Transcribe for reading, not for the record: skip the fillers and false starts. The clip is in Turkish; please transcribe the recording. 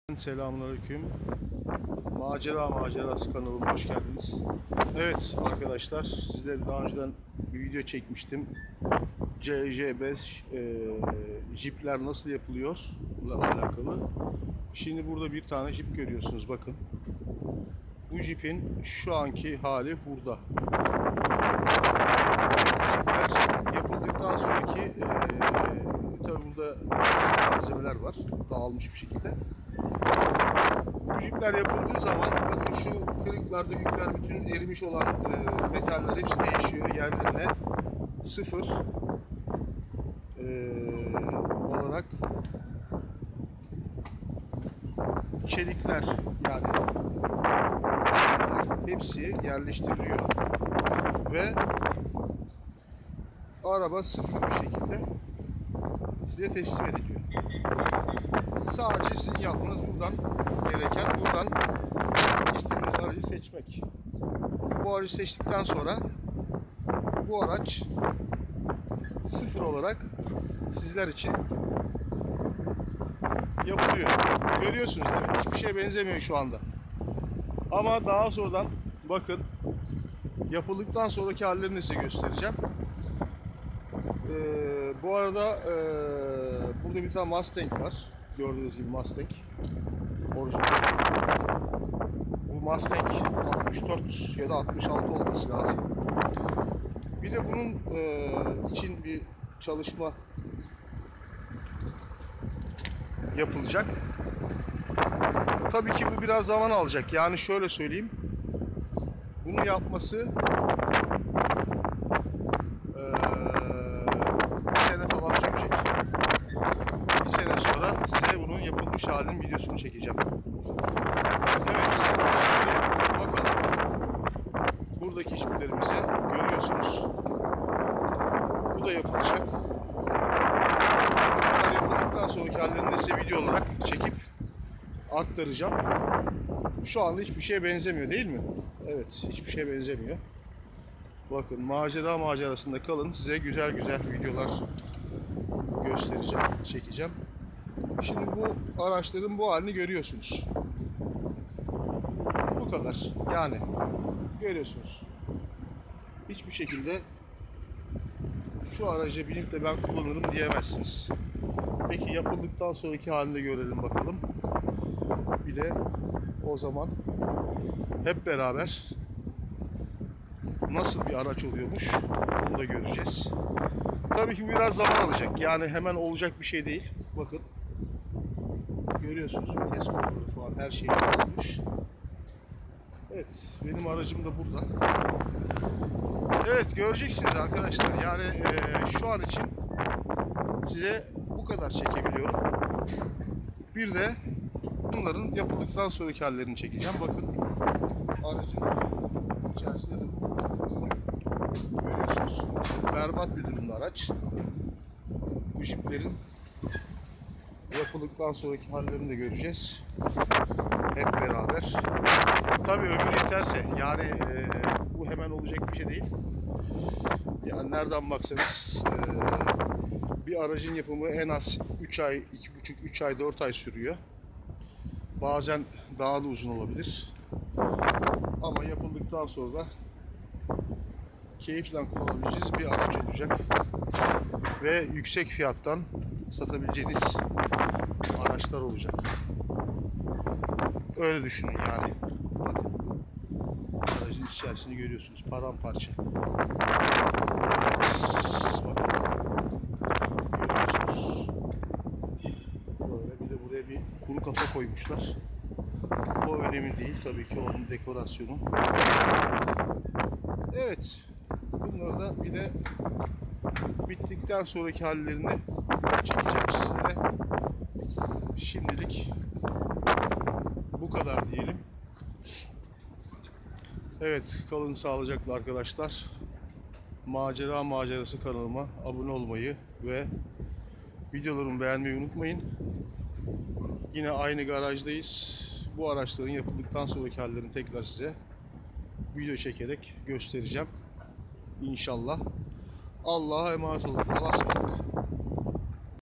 Selamünaleyküm. Macerası kanalıma hoş geldiniz. Evet arkadaşlar, sizlere daha önceden bir video çekmiştim. CC5 jipler nasıl yapılıyor ile alakalı. Şimdi burada bir tane jip görüyorsunuz, bakın. Bu jipin şu anki hali hurda. Jipler yapıldıktan sonraki tabi burada malzemeler var, dağılmış bir şekilde. Bu jipler yapıldığı zaman bakın şu kırıklar, dökükler, bütün erimiş olan metaller hepsi değişiyor. Yerlerine sıfır olarak çelikler, yani hepsi yerleştiriliyor ve araba sıfır bir şekilde size teslim ediliyor. Sadece sizin yapmanız gereken buradan istediğiniz aracı seçmek. Bu aracı seçtikten sonra bu araç sıfır olarak sizler için yapılıyor. Görüyorsunuz değil mi? Hiçbir şeye benzemiyor şu anda. Ama daha sonradan bakın, yapıldıktan sonraki hallerini size göstereceğim. Bu arada burada bir tane Mustang var. Gördüğünüz gibi Mustang. Orijinal. Bu Mustang 64 ya da 66 olması lazım. Bir de bunun için bir çalışma yapılacak. Tabii ki bu biraz zaman alacak. Yani şöyle söyleyeyim. Bunu yapması bir sene falan sürecek. Bir sene sonra size bunun yapılmış halinin videosunu çekeceğim. Evet, şimdi bakalım. Buradaki jiplerimizi görüyorsunuz. Bu da yapılacak. Bunlar yapıldıktan sonraki hallerini de size video olarak çekip aktaracağım. Şu anda hiçbir şeye benzemiyor değil mi? Evet, hiçbir şeye benzemiyor. Bakın, macerasında kalın. Size güzel videolar göstereceğim, çekeceğim. Şimdi bu araçların bu halini görüyorsunuz. Bu kadar. Yani görüyorsunuz. Hiçbir şekilde şu araca binip de ben kullanırım diyemezsiniz. Peki yapıldıktan sonraki halini de görelim bakalım. Bir de o zaman hep beraber nasıl bir araç oluyormuş onu da göreceğiz. Tabii ki biraz zaman alacak. Yani hemen olacak bir şey değil. Bakın. Görüyorsunuz, vites kolları falan her şey alınmış. Evet, benim aracım da burada. Evet, göreceksiniz arkadaşlar. Yani şu an için size bu kadar çekebiliyorum. Bir de bunların yapıldıktan sonraki hallerini çekeceğim. Bakın, aracın içerisinde de görüyorsunuz. Berbat bir durumda araç. Bu jiplerin yapıldıktan sonraki hallerini de göreceğiz. Hep beraber. Tabii ömür yeterse, yani bu hemen olacak bir şey değil. Yani nereden baksanız bir aracın yapımı en az 3 ay, 2,5, 3 ay, 4 ay sürüyor. Bazen daha da uzun olabilir. Ama yapıldıktan sonra da keyifle kullanabileceğiniz bir araç olacak. Ve yüksek fiyattan satabileceğiniz araçlar olacak. Öyle düşünün yani. Bakın. Aracın içerisini görüyorsunuz. Paramparça. Evet. Bakın. Görüyorsunuz. Böyle bir de buraya bir kuru kafa koymuşlar. O önemli değil. Tabii ki onun dekorasyonu. Evet. Bunları da bir de bittikten sonraki hallerini çekeceğim sizlere. Şimdilik bu kadar diyelim. Evet, kalın sağlıcakla arkadaşlar. Macerası kanalıma abone olmayı ve videolarımı beğenmeyi unutmayın. Yine aynı garajdayız. Bu araçların yapıldıktan sonraki hallerini tekrar size video çekerek göstereceğim. İnşallah. Allah'a emanet olun. Allah'a ısmarladık.